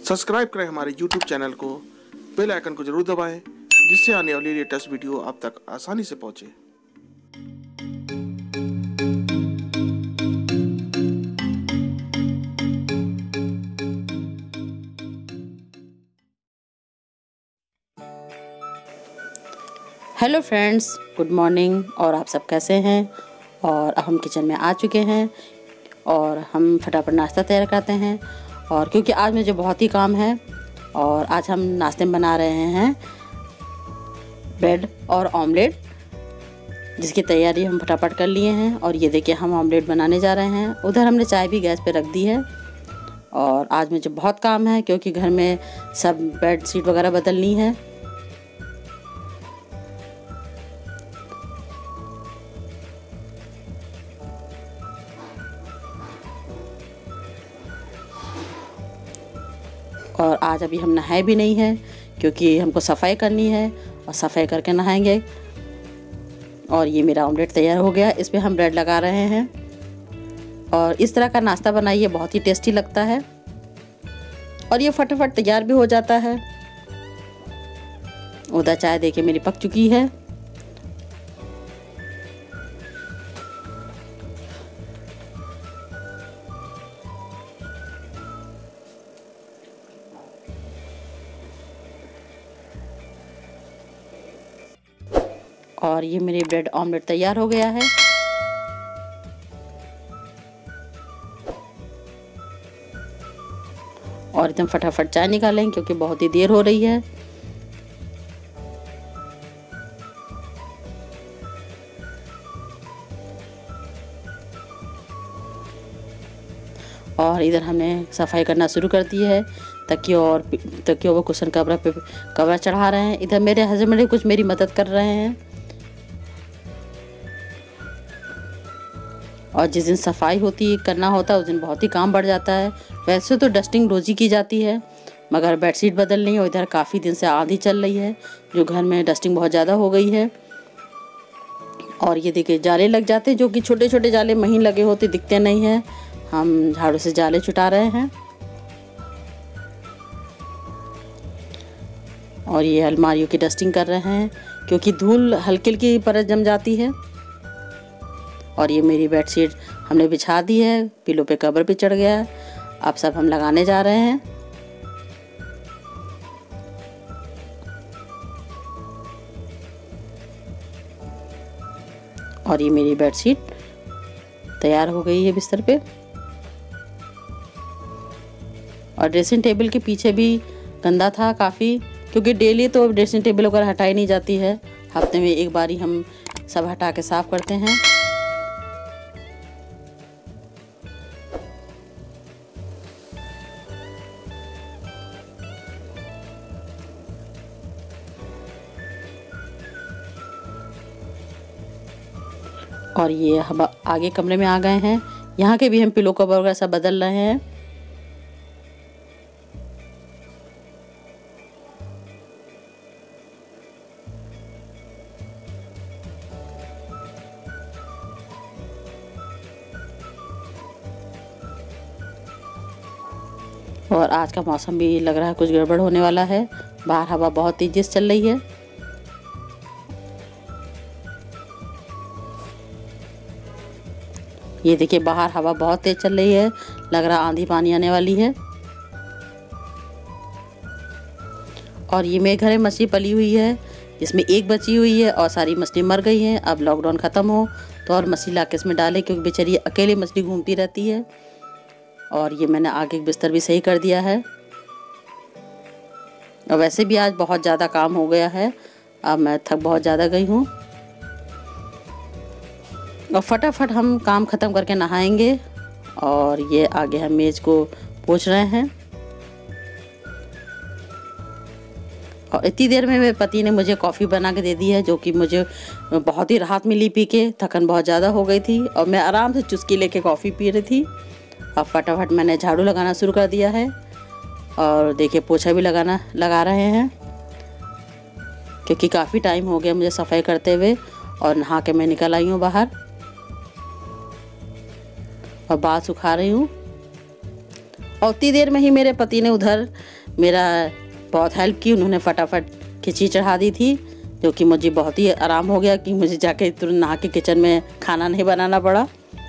Subscribe करें हमारे YouTube channel को, बेल आइकन को जरूर दबाएं जिससे आने वाली लेटेस्ट वीडियो आप तक आसानी से पहुंचे। Hello friends, good morning. और आप सब कैसे हैं? और अब हम किचन में आ चुके हैं और हम फटाफट नाश्ता तैयार करते हैं। और क्योंकि आज मुझे बहुत ही काम है और आज हम नाश्ते में बना रहे हैं ब्रेड और ऑमलेट, जिसकी तैयारी हम फटाफट कर लिए हैं। और ये देखिए, हम ऑमलेट बनाने जा रहे हैं। उधर हमने चाय भी गैस पे रख दी है। और आज मुझे बहुत काम है क्योंकि घर में सब बेड शीट वगैरह बदलनी है। और आज अभी हम नहाए भी नहीं हैं क्योंकि हमको सफाई करनी है और सफाई करके नहाएंगे। और ये मेरा ऑमलेट तैयार हो गया। इस पे हम ब्रेड लगा रहे हैं। और इस तरह का नाश्ता बनाइए, बहुत ही टेस्टी लगता है और ये फटाफट तैयार भी हो जाता है। उधर चाय देखिए मेरी पक चुकी है। और ये मेरी ब्रेड ऑमलेट तैयार हो गया है। और एकदम फटाफट चाय निकालें क्योंकि बहुत ही देर हो रही है। और इधर हमने सफाई करना शुरू कर दी है। तकियों व कुशन कवर पे कवर चढ़ा रहे हैं। इधर मेरे हस्बैंड कुछ मेरी मदद कर रहे हैं। और जिस दिन सफाई करना होता है उस दिन बहुत ही काम बढ़ जाता है। वैसे तो डस्टिंग रोज़ ही की जाती है, मगर बेडशीट बदलनी है। इधर काफ़ी दिन से आंधी चल रही है जो घर में डस्टिंग बहुत ज़्यादा हो गई है। और ये देखिए, जाले लग जाते हैं जो कि छोटे छोटे जाले महीन लगे होते, दिखते नहीं हैं। हम झाड़ू से जाले छुटा रहे हैं। और ये अलमारियों की डस्टिंग कर रहे हैं क्योंकि धूल हल्की हल्की परत जम जाती है। और ये मेरी बेडशीट हमने बिछा दी है, पिलो पे कवर भी चढ़ गया है। अब सब हम लगाने जा रहे हैं। और ये मेरी बेडशीट तैयार हो गई है बिस्तर पे। और ड्रेसिंग टेबल के पीछे भी गंदा था काफ़ी, क्योंकि डेली तो ड्रेसिंग टेबल वगैरह हटाई नहीं जाती है। हफ्ते में एक बार ही हम सब हटा के साफ़ करते हैं। और ये हम आगे कमरे में आ गए हैं। यहाँ के भी हम पिलो कवर वगैरह सब बदल रहे हैं। और आज का मौसम भी लग रहा है कुछ गड़बड़ होने वाला है। बाहर हवा बहुत तेजी से चल रही है। ये देखिए, बाहर हवा बहुत तेज चल रही है, लग रहा आंधी पानी आने वाली है। और ये मेरे घर में मछली पली हुई है, जिसमें एक बची हुई है और सारी मछली मर गई हैं। अब लॉकडाउन ख़त्म हो तो और मछली ला के इसमें डालें, क्योंकि बेचारी अकेले मछली घूमती रहती है। और ये मैंने आगे बिस्तर भी सही कर दिया है। और वैसे भी आज बहुत ज़्यादा काम हो गया है, अब मैं थक बहुत ज़्यादा गई हूँ। और फटाफट हम काम ख़त्म करके नहाएंगे। और ये आगे हम मेज़ को पोंछ रहे हैं। और इतनी देर में मेरे पति ने मुझे कॉफ़ी बना के दे दी है, जो कि मुझे बहुत ही राहत मिली पी के। थकन बहुत ज़्यादा हो गई थी और मैं आराम से चुस्की लेके कॉफ़ी पी रही थी। अब फटाफट मैंने झाड़ू लगाना शुरू कर दिया है। और देखिए, पोछा भी लगा रहे हैं क्योंकि काफ़ी टाइम हो गया मुझे सफाई करते हुए। और नहा के मैं निकल आई हूँ बाहर और बाल सुखा रही हूँ। और उतनी देर में ही मेरे पति ने उधर मेरा बहुत हेल्प की। उन्होंने फटाफट खिचड़ी चढ़ा दी थी, जो कि मुझे बहुत ही आराम हो गया कि मुझे जाके तुरंत नहा के किचन में खाना नहीं बनाना पड़ा।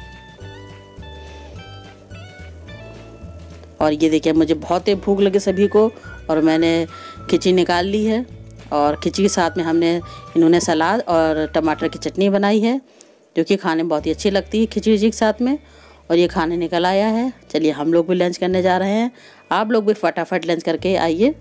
और ये देखिए मुझे बहुत ही भूख लगी सभी को, और मैंने खिचड़ी निकाल ली है। और खिचड़ी के साथ में इन्होंने सलाद और टमाटर की चटनी बनाई है, जो कि खाने में बहुत ही अच्छी लगती है खिचड़ी के साथ में। और ये खाने निकल आया है। चलिए हम लोग भी लंच करने जा रहे हैं। आप लोग भी फटाफट लंच करके आइए।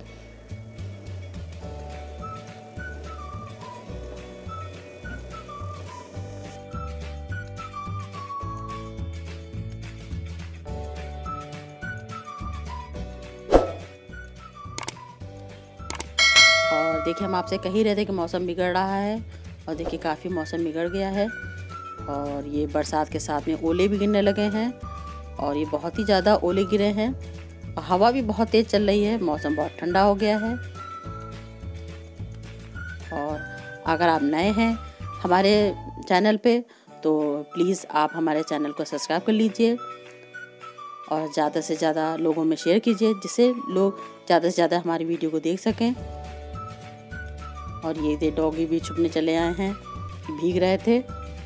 और देखिए हम आपसे कह ही रहे थे कि मौसम बिगड़ रहा है, और देखिए काफ़ी मौसम बिगड़ गया है। और ये बरसात के साथ में ओले भी गिरने लगे हैं, और ये बहुत ही ज़्यादा ओले गिरे हैं। और हवा भी बहुत तेज़ चल रही है, मौसम बहुत ठंडा हो गया है। और अगर आप नए हैं हमारे चैनल पे तो प्लीज़ आप हमारे चैनल को सब्सक्राइब कर लीजिए, और ज़्यादा से ज़्यादा लोगों में शेयर कीजिए, जिससे लोग ज़्यादा से ज़्यादा हमारी वीडियो को देख सकें। और ये डॉगी भी छुपने चले आए हैं, भीग रहे थे।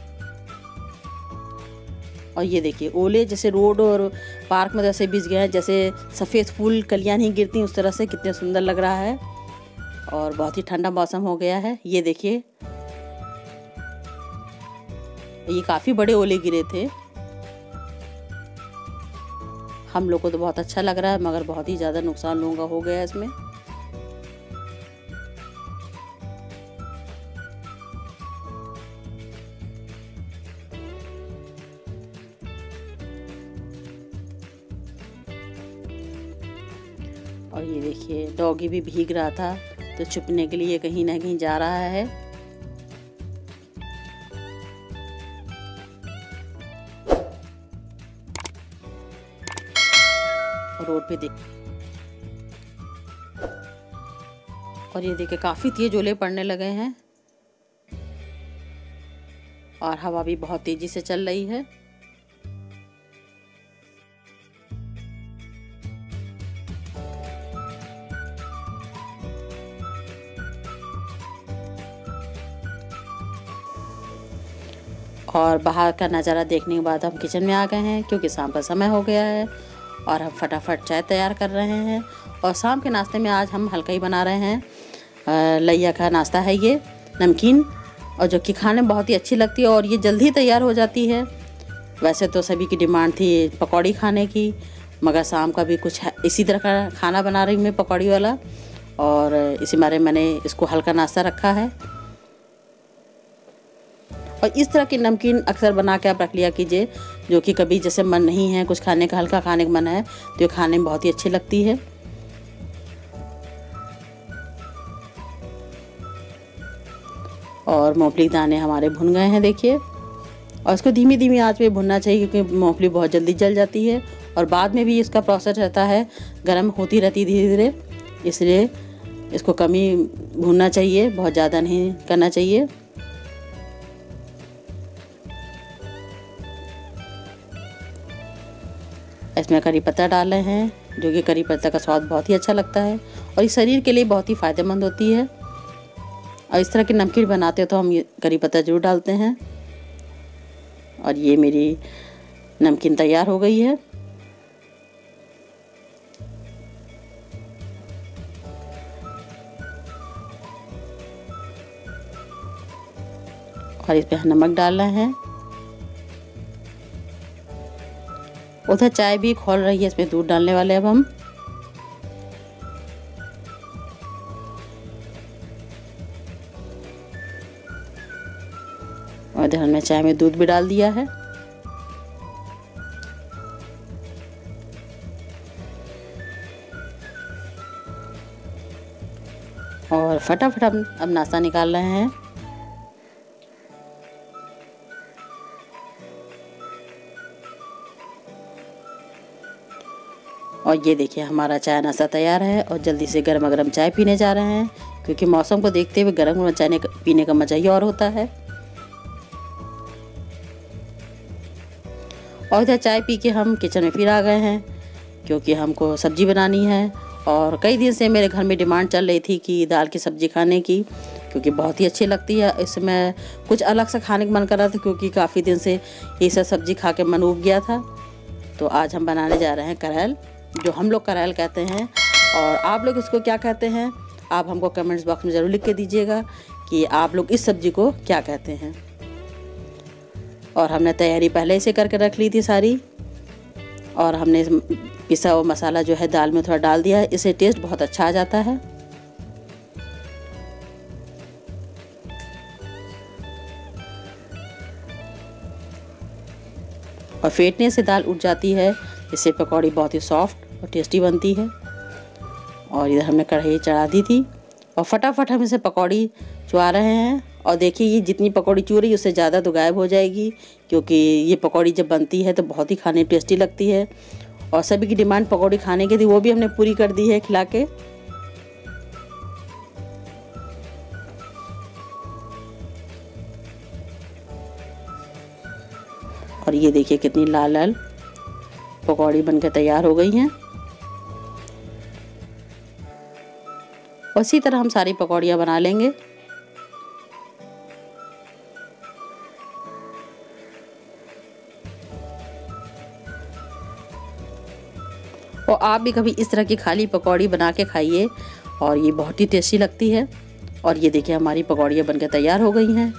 और ये देखिए ओले जैसे रोड और पार्क में जैसे बिछ गए हैं, जैसे सफ़ेद फूल कलियां नहीं गिरती उस तरह से, कितने सुंदर लग रहा है। और बहुत ही ठंडा मौसम हो गया है। ये देखिए ये काफ़ी बड़े ओले गिरे थे। हम लोग को तो बहुत अच्छा लग रहा है, मगर बहुत ही ज़्यादा नुकसान लोगों का हो गया है इसमें। और ये देखिए डॉगी भी भीग रहा था, तो छुपने के लिए कहीं ना कहीं जा रहा है। रोड पे देख, और ये देखिए काफ़ी तेज ओले पड़ने लगे हैं, और हवा भी बहुत तेजी से चल रही है। और बाहर का नज़ारा देखने के बाद हम किचन में आ गए हैं, क्योंकि शाम का समय हो गया है, और हम फटाफट चाय तैयार कर रहे हैं। और शाम के नाश्ते में आज हम हल्का ही बना रहे हैं। लैया का नाश्ता है ये, नमकीन, और जो कि खाने में बहुत ही अच्छी लगती है, और ये जल्दी तैयार हो जाती है। वैसे तो सभी की डिमांड थी पकौड़ी खाने की, मगर शाम का भी कुछ इसी तरह का खाना बना रही हूँ मैं, पकौड़ी वाला। और इसी बारे मैंने इसको हल्का नाश्ता रखा है। और इस तरह की नमकीन अक्सर बना के आप रख लिया कीजिए, जो कि कभी जैसे मन नहीं है कुछ खाने का, हल्का खाने का मन है, तो ये खाने में बहुत ही अच्छी लगती है। और मूंगफली के दाने हमारे भुन गए हैं देखिए, और इसको धीमी धीमी आंच पे भुनना चाहिए, क्योंकि मूंगफली बहुत जल्दी जल जाती है। और बाद में भी इसका प्रोसेस रहता है, गर्म होती रहती है धीरे धीरे, इसलिए इसको कम ही भूनना चाहिए, बहुत ज़्यादा नहीं करना चाहिए। इसमें करी पत्ता डाले हैं, जो कि करी पत्ता का स्वाद बहुत ही अच्छा लगता है, और इस शरीर के लिए बहुत ही फ़ायदेमंद होती है। और इस तरह की नमकीन बनाते हो तो हम ये करी पत्ता जरूर डालते हैं। और ये मेरी नमकीन तैयार हो गई है। और इस पे नमक डालना है। उधर चाय भी खोल रही है, इसमें दूध डालने वाले अब हम। और इधर हमने चाय में दूध भी डाल दिया है। और फटाफट हम अब नाश्ता निकाल रहे हैं। और ये देखिए हमारा चाय नाश्ता तैयार है, और जल्दी से गर्मा गर्म चाय पीने जा रहे हैं, क्योंकि मौसम को देखते हुए गर्म चाय पीने का मज़ा ही और होता है। और इधर चाय पी के हम किचन में फिर आ गए हैं, क्योंकि हमको सब्जी बनानी है, और कई दिन से मेरे घर में डिमांड चल रही थी कि दाल की सब्ज़ी खाने की, क्योंकि बहुत ही अच्छी लगती है। इसमें कुछ अलग सा खाने का मन कर रहा था, क्योंकि काफ़ी दिन से ये सब सब्ज़ी खा के मन ऊब गया था। तो आज हम बनाने जा रहे हैं करेल, जो हम लोग करेल कहते हैं, और आप लोग इसको क्या कहते हैं आप हमको कमेंट्स बॉक्स में ज़रूर लिख के दीजिएगा कि आप लोग इस सब्ज़ी को क्या कहते हैं। और हमने तैयारी पहले से करके रख ली थी सारी, और हमने पिसा हुआ मसाला जो है दाल में थोड़ा डाल दिया है, इससे टेस्ट बहुत अच्छा आ जाता है। और फेंटने से दाल उठ जाती है, इससे पकौड़ी बहुत ही सॉफ्ट और टेस्टी बनती है। और इधर हमने कढ़ाई चढ़ा दी थी और फटाफट हम इसे पकौड़ी चुआ रहे हैं। और देखिए ये जितनी पकौड़ी चू रही है उससे ज़्यादा तो गायब हो जाएगी, क्योंकि ये पकौड़ी जब बनती है तो बहुत ही खाने टेस्टी लगती है। और सभी की डिमांड पकौड़ी खाने की थी, वो भी हमने पूरी कर दी है खिला के। और ये देखिए कितनी लाल लाल पकौड़ी बनकर तैयार हो गई हैं। उसी तरह हम सारी पकौड़ियाँ बना लेंगे। और आप भी कभी इस तरह की खाली पकौड़ी बना के खाइए, और ये बहुत ही टेस्टी लगती है। और ये देखिए हमारी पकौड़ियाँ बनकर तैयार हो गई हैं।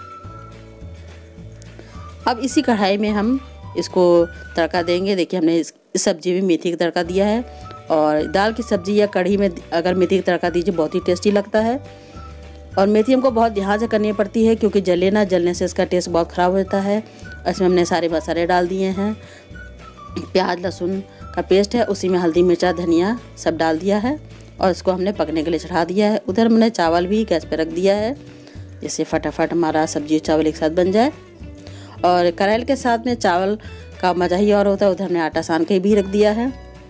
अब इसी कढ़ाई में हम इसको तड़का देंगे। देखिए हमने इस सब्ज़ी में मेथी का तड़का दिया है, और दाल की सब्ज़ी या कढ़ी में अगर मेथी का तड़का दीजिए बहुत ही टेस्टी लगता है। और मेथी हमको बहुत ध्यान से करनी पड़ती है, क्योंकि जले ना, जलने से इसका टेस्ट बहुत ख़राब होता है। इसमें हमने सारे मसाले डाल दिए हैं, प्याज लहसुन का पेस्ट है, उसी में हल्दी मिर्चा धनिया सब डाल दिया है, और इसको हमने पकने के लिए चढ़ा दिया है। उधर हमने चावल भी गैस पर रख दिया है, जिससे फटाफट हमारा सब्जी चावल एक साथ बन जाए। और करेल के साथ में चावल का मज़ा ही और होता है। उधर हमने आटा सान के भी रख दिया है।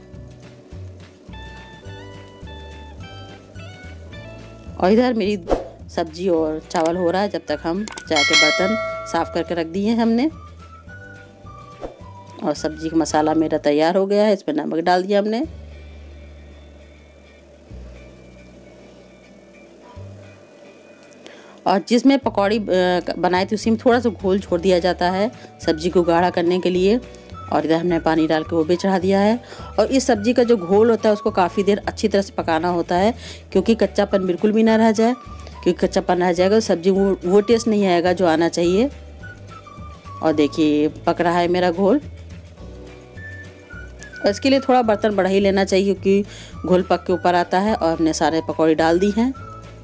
और इधर मेरी सब्जी और चावल हो रहा है, जब तक हम चाय के बर्तन साफ़ करके रख दिए हैं हमने। और सब्जी का मसाला मेरा तैयार हो गया है, इसमें नमक डाल दिया हमने। और जिसमें पकौड़ी बनाई थी उसी में थोड़ा सा घोल छोड़ दिया जाता है सब्जी को गाढ़ा करने के लिए। और इधर हमने पानी डाल के वो भी चढ़ा दिया है। और इस सब्ज़ी का जो घोल होता है उसको काफ़ी देर अच्छी तरह से पकाना होता है, क्योंकि कच्चापन बिल्कुल भी ना रह जाए, क्योंकि कच्चापन रह जाएगा तो सब्ज़ी वो टेस्ट नहीं आएगा जो आना चाहिए। और देखिए पक रहा है मेरा घोल। और इसके लिए थोड़ा बर्तन बढ़ा ही लेना चाहिए, क्योंकि घोल पक के ऊपर आता है। और हमने सारे पकौड़ी डाल दी हैं,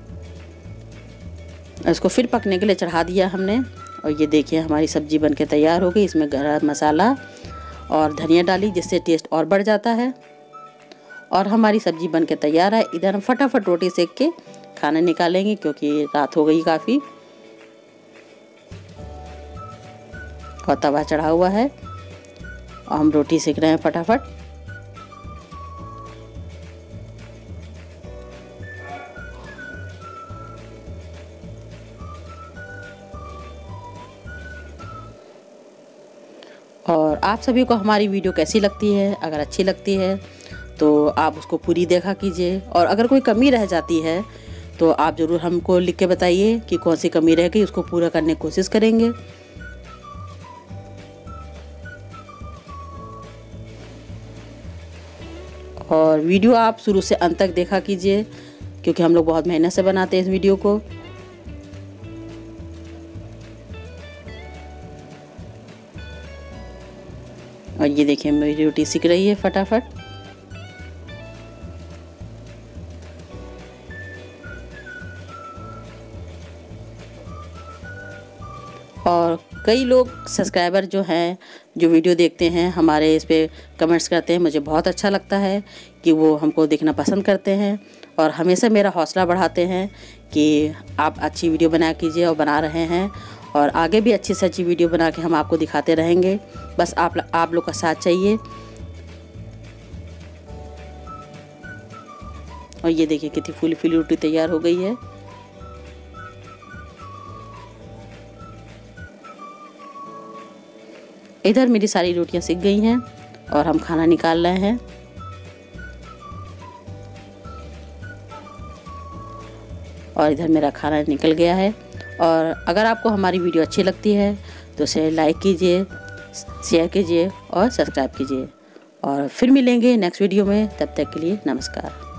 इसको फिर पकने के लिए चढ़ा दिया हमने। और ये देखिए हमारी सब्ज़ी बनके तैयार हो गई। इसमें गरम मसाला और धनिया डाली, जिससे टेस्ट और बढ़ जाता है। और हमारी सब्ज़ी बनके तैयार है। इधर हम फटाफट रोटी सेक के खाना निकालेंगे, क्योंकि रात हो गई काफ़ी। और तवा चढ़ा हुआ है और हम रोटी सेक रहे हैं फटाफट। और आप सभी को हमारी वीडियो कैसी लगती है? अगर अच्छी लगती है तो आप उसको पूरी देखा कीजिए, और अगर कोई कमी रह जाती है तो आप ज़रूर हमको लिख के बताइए कि कौन सी कमी रह गई, उसको पूरा करने की कोशिश करेंगे। और वीडियो आप शुरू से अंत तक देखा कीजिए, क्योंकि हम लोग बहुत मेहनत से बनाते हैं इस वीडियो को। और ये देखिए मेरी रोटी सिक रही है फटाफट। और कई लोग सब्सक्राइबर जो हैं, जो वीडियो देखते हैं हमारे, इस पे कमेंट्स करते हैं। मुझे बहुत अच्छा लगता है कि वो हमको देखना पसंद करते हैं, और हमेशा मेरा हौसला बढ़ाते हैं कि आप अच्छी वीडियो बना कीजिए, और बना रहे हैं। और आगे भी अच्छी से अच्छी वीडियो बना के हम आपको दिखाते रहेंगे। बस आप लोग का साथ चाहिए। और ये देखिए कितनी फूली फूली रोटी तैयार हो गई है। इधर मेरी सारी रोटियां सिक गई हैं और हम खाना निकाल रहे हैं। और इधर मेरा खाना निकल गया है। और अगर आपको हमारी वीडियो अच्छी लगती है तो उसे लाइक कीजिए, शेयर कीजिए और सब्सक्राइब कीजिए। और फिर मिलेंगे नेक्स्ट वीडियो में, तब तक के लिए नमस्कार।